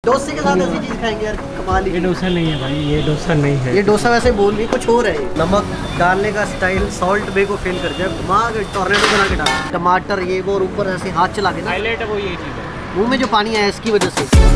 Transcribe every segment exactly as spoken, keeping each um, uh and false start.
डोसे के साथ ऐसी चीज खाएंगे यार, कमाल ही। ये डोसा नहीं है भाई, ये डोसा नहीं है। ये डोसा वैसे बोल नहीं, कुछ और है। नमक डालने का स्टाइल सॉल्ट बे को फेल कर जाए, घुमा के टोर्नेडो बना के डाल, टमाटर ये वो और ऊपर ऐसे हाथ चला के ना, हाईलाइट है वो ये चीज़ है। मुंह में जो पानी आया इसकी वजह से।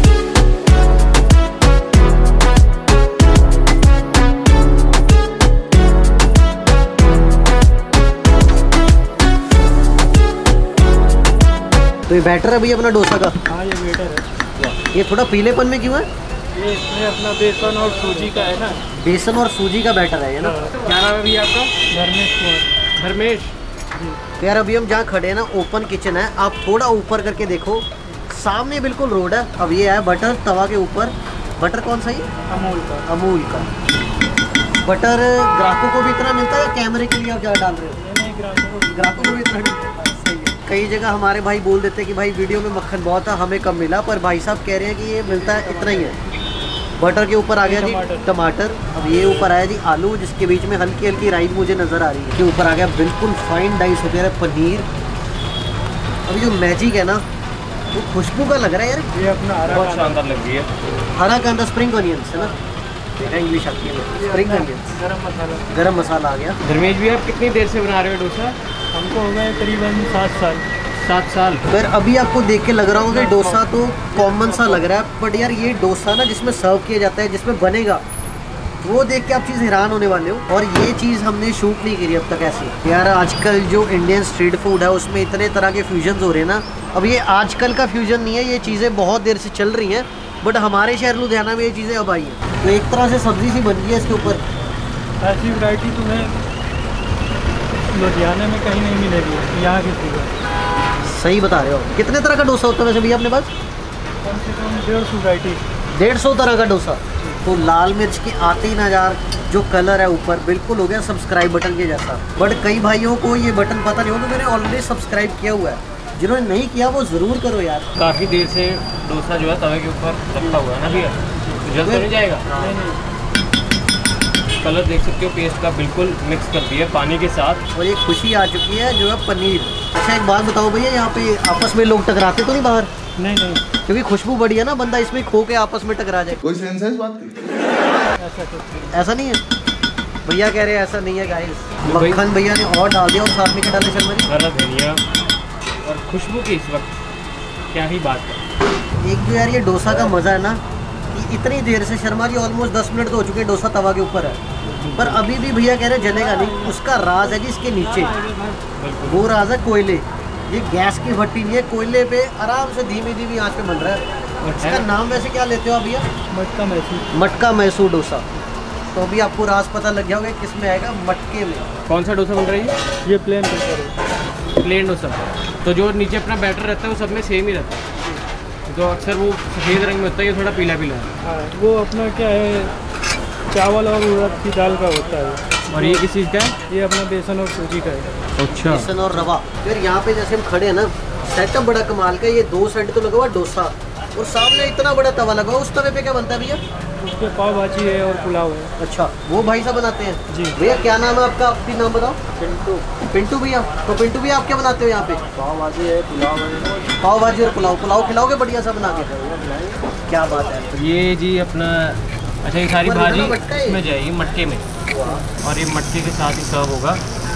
तो ये बैटर है भैया अपना डोसा का? हाँ ये बैटर है। ये थोड़ा पीलेपन में क्यों है? ये इसमें अपना बेसन और सूजी का है ना। बेसन और सूजी का बैटर है ये ना। क्या नाम है भैया आपका? धर्मेश कुमार। धर्मेश जी। तो यार अभी हम जहाँ खड़े हैं ना, ओपन किचन है। आप थोड़ा ऊपर करके देखो, सामने बिल्कुल रोड है। अब ये है बटर तवा के ऊपर। बटर कौन सा ये? अमूल का। अमूल का बटर। ग्राहकों को भी इतना मिलता है या कैमरे के लिए आप ज़्यादा डाल रहे हो? नहीं, ग्राहकों को ग्राहकों को भी इतना सही है। कई जगह हमारे भाई बोल देते हैं कि भाई वीडियो में मक्खन बहुत है, हमें कम मिला, पर भाई साहब कह रहे हैं कि ये मिलता है इतना ही है। बटर के ऊपर आ गया जी टमाटर। अब ये ऊपर आया जी आलू, जिसके बीच में हल्की हल्की राई मुझे नज़र आ रही है। के ऊपर आ गया बिल्कुल फाइन डाइस हो गया पनीर। अभी जो मैजिक है ना, वो खुशबू का लग रहा है यार। ये अपना हरा बहुत शानदार लग रही है। हरा कांदा स्प्रिंग ऑनियंस है ना, इंग्लिश आती है स्प्रिंग ऑनियंस। गरम मसाला। गरम मसाला आ गया। धर्मेश भी आप कितनी देर से बना रहे हो डोसा? हमको हो गए करीबन सात साल। सात साल। फिर अभी आपको देख के लग रहा होगा कि डोसा तो कॉमन सा लग रहा है, बट यार ये डोसा ना जिसमें सर्व किया जाता है, जिसमें बनेगा, वो देख के आप चीज़ हैरान होने वाले हो। और ये चीज़ हमने शूट नहीं करी अब तक ऐसी। यार आजकल जो इंडियन स्ट्रीट फूड है उसमें इतने तरह के फ्यूजन हो रहे हैं ना। अब ये आजकल का फ्यूजन नहीं है, ये चीज़ें बहुत देर से चल रही हैं, बट हमारे शहर लुधियाना में ये चीज़ें अब आई हैं। तो एक तरह से सब्जी सी बन गई है इसके ऊपर। ऐसी वैरायटी तुम्हें लुधियाना में कहीं नहीं मिलेगी, यहाँ की चीज़। सही बता रहे हो। कितने तरह का डोसा होता है वैसे भैया अपने पास? कम से कम डेढ़ सौ वैरायटी। डेढ़ सौ तरह का डोसा। तो लाल मिर्च की आते ही नज़ार जो कलर है ऊपर बिल्कुल हो गया सब्सक्राइब बटन के जैसा। बट कई भाइयों को ये बटन पता नहीं होगा, मैंने ऑलरेडी सब्सक्राइब किया हुआ है। जिन्होंने नहीं किया वो ज़रूर करो यार। काफ़ी देर से डोसा जो है तवे के ऊपर रखा हुआ है ना भैया, तो जल्द तो नहीं जाएगा? नहीं नहीं। कलर देख सकते हो पेस्ट का बिल्कुल मिक्स कर दिया पानी के साथ। और ये खुशी आ चुकी है जो है पनीर। अच्छा एक बात बताओ भैया, यहाँ पे आपस में लोग टकराते तो नहीं बाहर? नहीं नहीं, क्योंकि खुशबू बढ़िया ना, बंदा इसमें खो के आपस में टकरा जाए। कोई सेंस है इस बात की? ऐसा कुछ ऐसा नहीं है भैया, कह रहे हैं ऐसा नहीं है गाइस। मक्खन भैया ने और डाल दिया और साथ में क्या डाले शर्मा जी? हरा धनिया और खुशबू की इस वक्त क्या ही बात है। एक जो यार ये डोसा का मज़ा है ना, कि इतनी देर से शर्मा जी ऑलमोस्ट दस मिनट तो हो चुके हैं डोसा तवा के ऊपर है, पर अभी भी भैया कह रहे हैं जलेगा नहीं। उसका राज है जी इसके नीचे, वो राज है कोयले। ये गैस की भट्टी नहीं है, कोयले पे आराम से धीमी धीमी आंच पे बन रहा है। इसका नाम वैसे क्या लेते हो आप भैया? मटका मैसूर। मटका मैसूर डोसा। तो अभी आपको राज पता लग गया होगा किस में आएगा, मटके में। कौन सा डोसा बन रहा है? ये प्लेन डोसा है। प्लेन डोसा। तो जो नीचे अपना बैटर रहता है वो सब में सेम ही रहता है, तो अक्सर वो सफ़ेद रंग में होता है, ये थोड़ा पीला पीला है। हाँ, वो अपना क्या है, चावल और उड़द की दाल का होता है। और ये किस चीज़ का है? ये अपना बेसन और सूजी का है। अच्छा। बेसन और रवा। फिर यहाँ पे जैसे हम खड़े हैं ना, सेटअप बड़ा कमाल का। ये दो साइड तो लगा हुआ डोसा और सामने इतना बड़ा तवा लगा हुआ। उस तवे पे क्या बनता है भैया? उसके पाव भाजी है और पुलाव है। अच्छा, वो भाई साहब बनाते हैं जी। भैया क्या नाम है आपका? अपनी नाम बताओ। पिंटू। पिंटू भैया। तो पिंटू भैया आप क्या बनाते हो यहाँ पे? पाव भाजी है, पुलाव है। पाव भाजी और पुलाव। पुलाव खिलाओगे बढ़िया सा बना के? क्या बात है। ये जी अपना, अच्छा ये सारी पर भाजी इतना मटका है? इसमें जाएगी मटके में, और ये मटके के साथ ही सर्व होगा।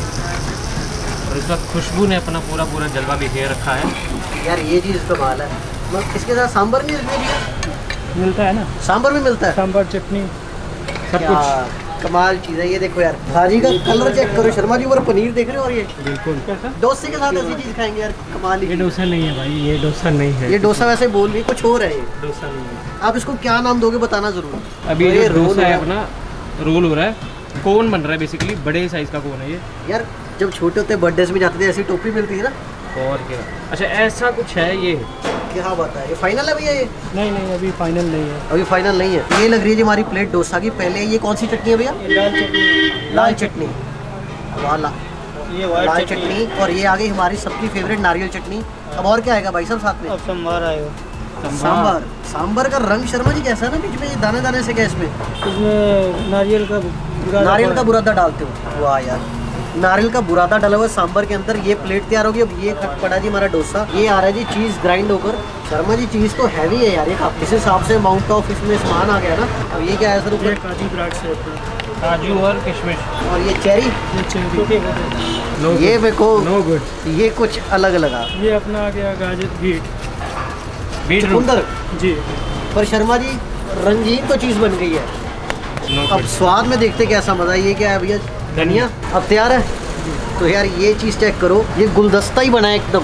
और इस वक्त खुशबू ने अपना पूरा पूरा जलवा बिखेर रखा है। यार ये चीज़ कमाल है। मतलब इसके साथ सांभर नहीं है? मिलता है ना, सांभर भी मिलता है? सांभर चटनी सब क्या कुछ। कमाल चीज़ है ये। देखो यार भाजी का कलर चेक करो शर्मा जी, ऊपर पनीर देख रहे हो। और ये बिल्कुल कैसा डोसे के साथ ऐसी चीज़ खाएंगे यार, कमाल ही। ये डोसा नहीं है भाई, ये डोसा नहीं है। ये डोसा वैसे बोल नहीं, कुछ और है ये। डोसा नहीं है। आप इसको क्या नाम दोगे बताना जरूर। अभी तो ये रोल डोसा है है। अपना, रोल हो रहा है, कोन बन रहा है बेसिकली, बड़े साइज़ का कोन है ये। यार जब छोटे होते बर्थडे में जाते थे ऐसी टोपी मिलती है ना। और क्या, अच्छा ऐसा कुछ है ये? क्या बात है। ये फाइनल है भैया? ये नहीं नहीं, अभी फाइनल नहीं है। अभी फाइनल नहीं है। ये लग रही है जी हमारी प्लेट डोसा की। पहले ये कौन सी चटनी है भैया? लाल चटनी। लाल चटनी वाला, ये लाल वाइट चटनी। और ये आ गई हमारी सबकी फेवरेट नारियल चटनी। अब और क्या आएगा भाई साहब साथ में? अब संभार आएगा। सांबर। सांबर का रंग शर्मा जी कैसा है ना, बीच में ये दाने दाने से क्या इसमें? इसमें नारियल का बुरादा नारियल का पड़ा है। बुरादा डालते हो? वाह यार नारियल का बुरादा डला हुआ सांबर के अंदर। ये प्लेट तैयार होगी। अब ये पड़ा जी हमारा डोसा। ये आ रहा है जी चीज़ ग्राइंड होकर। शर्मा जी चीज़ तो हैवी है यार, ये इस हिसाब से अमाउंट ऑफ इसमें सामान आ गया ना। अब ये क्या है सर ऊपर? काजू ब्राड से काजू और किशमिश और ये चेरी। ये चेरी ये मेरे को नो गुड। ये कुछ अलग लगा। ये अपना आ गया गाजर बीट बीट चुकंदर जी। पर शर्मा जी रंगीन तो चीज़ बन गई है। नो अब स्वाद में देखते कैसा मज़ा है। ये क्या है भैया? धनिया। अब तैयार है तो यार ये चीज़ चेक करो, ये गुलदस्ता ही बना है एकदम।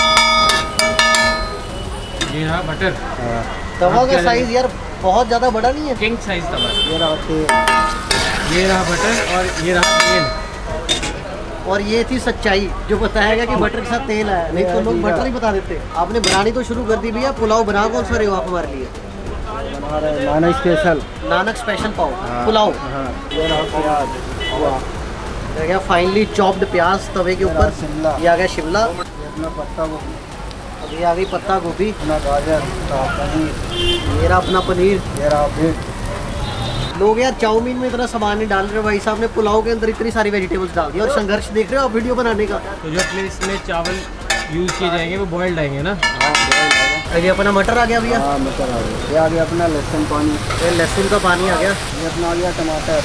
ये रहा बटर। तवा का साइज यार बहुत ज़्यादा बड़ा नहीं है। किंग साइज तवा। ये रहा तेल, ये रहा बटर और ये रहा तेल। और ये थी सच्चाई जो बताया गया कि बटर के साथ तेल आया, नहीं तो लोग बटर ही बता देते। आपने बनानी तो शुरू कर दी भैया। पुलाव बना कौन सा रहे हो आप हमारे लिए? नानक स्पेशल। नानक स्पेशल पाव पुलाव। हाँ, ये रहा प्याज, आ गया फाइनली चॉप्ड प्याज तवे के ऊपर। शिमला। ये आ गया शिमला। ये अपना पत्ता गोभी, अब ये आ गई पत्ता गोभी। अपना गाजर, पनीर, ये रहा अपना पनीर। ये रहा बीट। लोग यार चाउमीन में इतना सामान नहीं डाल रहे, भाई साहब ने पुलाव के अंदर इतनी सारी वेजिटेबल्स डाल दी। और संघर्ष देख रहे हो आप वीडियो बनाने का। तो जो अपने इसमें चावल यूज़ किए जाएंगे वो बॉइल्ड आएंगे ना। ये अपना मटर आ गया भैया। हाँ, मटर आ गया। ये आ गया अपना लहसुन पानी। ये लहसुन का पानी आ गया। ये अपना आ गया टमाटर।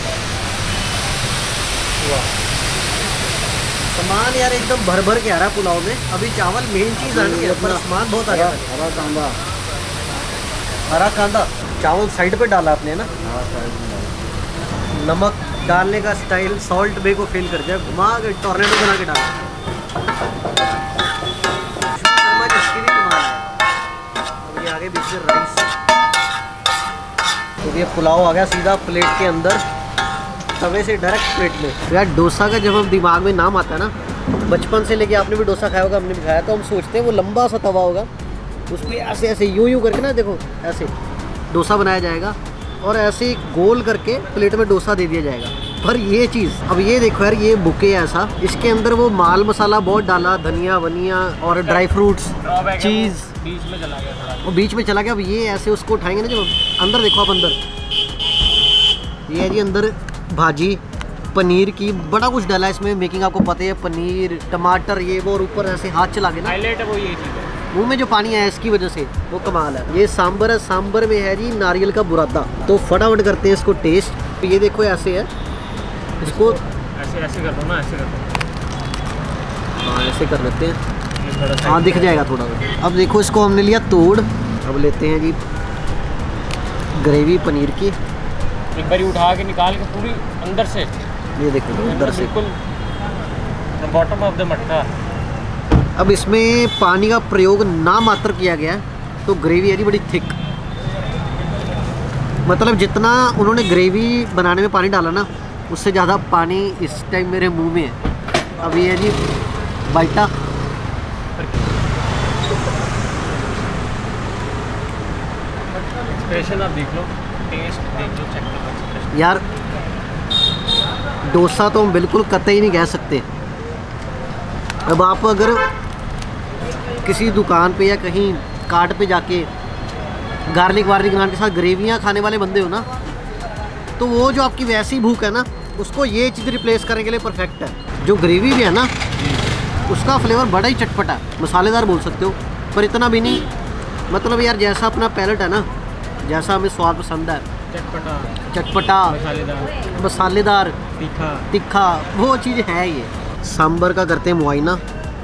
सामान यार एकदम भर भर के आ रहा है पुलाव में। अभी चावल मेन चीज़ आनी है पर सामान बहुत आ गया। हरा कांदा। हरा कांदा। चावल साइड पे डाला आपने ना। हाँ, साइड में डाला। नमक डालने का स्टाइल सॉल्ट बे को फेल कर जाए, घुमा के टॉर्नेडो बना के डाला। शर्मा जी इसकी भी कमाल है। अब ये आगे बीच में राइस। तो ये पुलाव आ गया सीधा प्लेट के अंदर, तवे से डायरेक्ट प्लेट में। यार डोसा का जब हम दिमाग में नाम आता है ना, बचपन से लेके आपने भी डोसा खाया होगा, हमने भी खाया, तो हम सोचते हैं वो लंबा सा तवा होगा, उस पर ऐसे ऐसे यूं यूं करके ना, देखो ऐसे डोसा बनाया जाएगा और ऐसे गोल करके प्लेट में डोसा दे दिया जाएगा। पर ये चीज़, अब ये देखो यार, ये बुके ऐसा, इसके अंदर वो माल मसाला बहुत डाला, धनिया वनिया और ड्राई फ्रूट्स, चीज़ बीच में चला गया थोड़ा। वो बीच में चला गया। अब ये ऐसे उसको उठाएंगे ना, जब अंदर देखो आप, अंदर ये है जी अंदर भाजी पनीर की, बड़ा कुछ डाला है इसमें, मेकिंग आपको पता है, पनीर टमाटर ये वो, और ऊपर ऐसे हाथ चला के ना हाईलाइट है वो ये चीज़ है। मुंह में जो पानी आया इसकी वजह से, वो कमाल है। ये सांबर है, सांबर में है जी नारियल का बुरादा। तो फटाफट करते हैं इसको टेस्ट। तो ये देखो ऐसे है, इसको ऐसे ऐसे कर दो ना, ऐसे कर दो। हाँ ऐसे कर लेते हैं, ये थोड़ा सा हाँ दिख जाएगा थोड़ा। अब देखो इसको हमने लिया तोड़। अब लेते हैं जी ग्रेवी पनीर की। एक बारी उठा के निकाल के पूरी अंदर से, ये देखो अंदर से बिल्कुल बॉटम ऑफ द मटका। अब इसमें पानी का प्रयोग ना मात्र किया गया है, तो ग्रेवी है जी बड़ी थिक। मतलब जितना उन्होंने ग्रेवी बनाने में पानी डाला ना, उससे ज़्यादा पानी इस टाइम मेरे मुंह में है। अब ये है जी बाइटा। एक्सप्रेशन आप देख लो, टेस्ट देख लो, चेक करो एक्सप्रेशन। यार डोसा तो हम बिल्कुल कतई नहीं कह सकते। अब आप अगर किसी दुकान पे या कहीं कार्ट पे जाके गार्लिक वार्लिक नान के साथ ग्रेवियाँ खाने वाले बंदे हो ना, तो वो जो आपकी वैसी भूख है ना, उसको ये चीज़ रिप्लेस करने के लिए परफेक्ट है। जो ग्रेवी भी है ना, उसका फ्लेवर बड़ा ही चटपटा है, मसालेदार बोल सकते हो, पर इतना भी नहीं। मतलब यार जैसा अपना पैलेट है ना, जैसा हमें स्वाद पसंद है, चटपटा चटपटा मसालेदार मसालेदार तीखा तीखा, वो चीज़ है। ये सांबर का करते हैं मुआयना।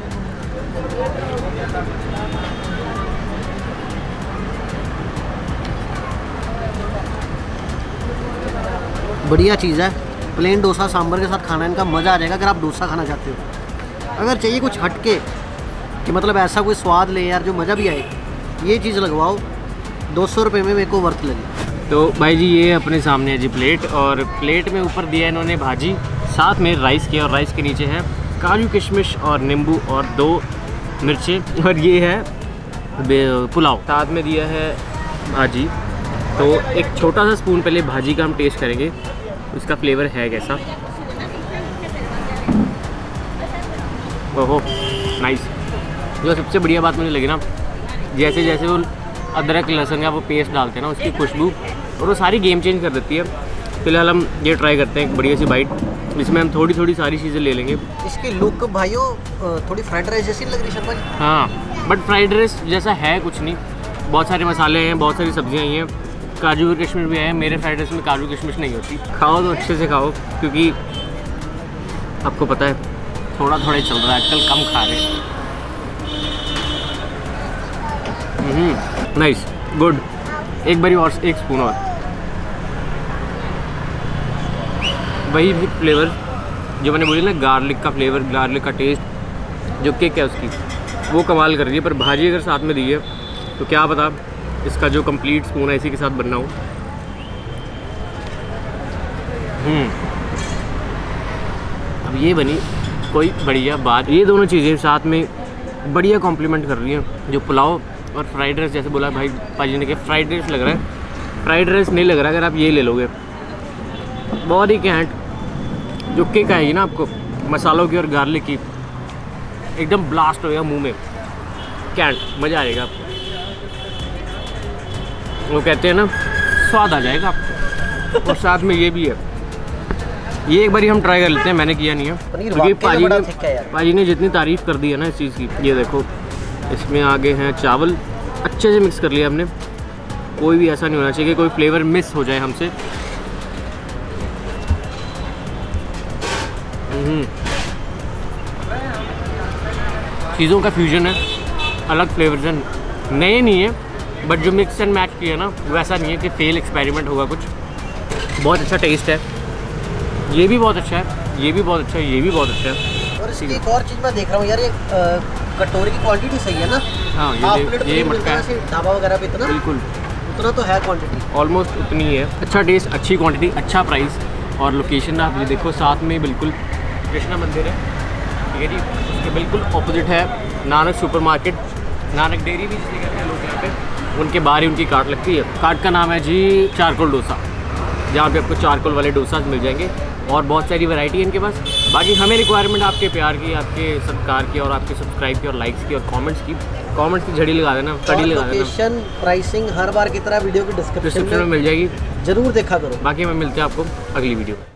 बढ़िया चीज़ है। प्लेन डोसा सांबर के साथ खाना इनका मज़ा आ जाएगा अगर आप डोसा खाना चाहते हो। अगर चाहिए कुछ हटके कि मतलब ऐसा कोई स्वाद ले यार जो मज़ा भी आए, ये चीज़ लगवाओ। दो सौ रुपये में मेरे को वर्थ लगी। तो भाई जी ये अपने सामने है जी प्लेट, और प्लेट में ऊपर दिया है इन्होंने भाजी, साथ में राइस किया, और राइस के नीचे है काजू किशमिश और नींबू और दो मिर्चें, और ये है पुलाव, साथ में दिया है भाजी। तो एक छोटा सा स्पून पहले भाजी का हम टेस्ट करेंगे, उसका फ्लेवर है कैसा। ओहो नाइस। जो सबसे बढ़िया बात मुझे लगी ना, जैसे जैसे वो अदरक लहसुन का वो पेस्ट डालते हैं ना, उसकी खुशबू और वो सारी गेम चेंज कर देती है। फिलहाल हम ये ट्राई करते हैं एक बढ़िया सी बाइट। इसमें हम थोड़ी थोड़ी सारी चीज़ें ले लेंगे। इसकी लुक भाइयों थोड़ी फ्राइड राइस जैसी लग रही है शर्मा जी। हाँ बट फ्राइड राइस जैसा है कुछ नहीं, बहुत सारे मसाले हैं, बहुत सारी सब्जियाँ आई हैं, काजू और किशमिश भी है। मेरे फ्राइड राइस में काजू किशमिश नहीं होती। खाओ तो अच्छे से खाओ, क्योंकि आपको पता है थोड़ा थोड़ा ही चल रहा है आजकल, कम खा रहे हैं। Nice, good. एक बारी और, एक स्पून और। वही भी फ्लेवर जो मैंने बोली ना, गार्लिक का फ्लेवर, गार्लिक का टेस्ट, जो केक है उसकी वो कमाल कर रही है। पर भाजी अगर साथ में दी है तो क्या पता इसका जो कंप्लीट स्पून है इसी के साथ बनना हो। हम्म अब ये बनी कोई बढ़िया बात। ये दोनों चीज़ें साथ में बढ़िया कॉम्प्लीमेंट कर रही हैं। जो पुलाव और फ्राइड राइस, जैसे बोला भाई पाजी ने, कि फ्राइड राइस लग रहा है, फ्राइड राइस नहीं लग रहा अगर आप ये ले लोगे। बहुत ही कैंट जो किक आएगी ना आपको मसालों की और गार्लिक की, एकदम ब्लास्ट होएगा मुंह में, कैंट, मज़ा आएगा आपको। वो कहते हैं ना स्वाद आ जाएगा आपको। और साथ में ये भी है, ये एक बार हम ट्राई कर लेते हैं, मैंने किया नहीं है क्योंकि पाजी ने पाजी ने जितनी तारीफ़ कर दी है ना इस चीज़ की। ये देखो इसमें आगे हैं चावल, अच्छे से मिक्स कर लिया हमने। कोई भी ऐसा नहीं होना चाहिए कि कोई फ्लेवर मिस हो जाए हमसे। चीज़ों का फ्यूजन है, अलग फ्लेवर्स हैं, नए नहीं है बट जो मिक्स एंड मैच किया ना वैसा नहीं है कि फेल एक्सपेरिमेंट होगा कुछ। बहुत अच्छा टेस्ट है, ये भी बहुत अच्छा है, ये भी बहुत अच्छा है, ये भी बहुत अच्छा है। और इसकी एक और चीज़ मैं देख रहा हूँ यार, ये कटोरी की क्वांटिटी सही है ना। हाँ ये ये मटका है ढाबा वगैरह पे इतना, बिल्कुल उतना तो है क्वांटिटी, ऑलमोस्ट उतनी ही है। अच्छा टेस्ट, अच्छी क्वांटिटी, अच्छा प्राइस। और लोकेशन आप ये देखो, साथ में बिल्कुल कृष्णा मंदिर है, ठीक है जी। उसके बिल्कुल ऑपोजिट है नानक सुपरमार्केट, नानक डेयरी भी जिसे कहते हैं लोग यहाँ पे। उनके बाहर ही उनकी कार्ट लगती है। कार्ट का नाम है जी चारकोल डोसा, जहाँ पे आपको चारकोल वाले डोसाज मिल जाएंगे और बहुत सारी वैरायटी है इनके पास। बाकी हमें रिक्वायरमेंट आपके प्यार की, आपके सत्कार की और आपके सब्सक्राइब की और लाइक्स की और कमेंट्स की। कमेंट्स की झड़ी लगा देना, कड़ी लगा देना। लोकेशन, प्राइसिंग हर बार की तरह वीडियो की डिस्क्रिप्शन डिस्क्रिप्शन में मिल जाएगी, जरूर देखा करो। बाकी मैं मिलते हैं आपको अगली वीडियो में।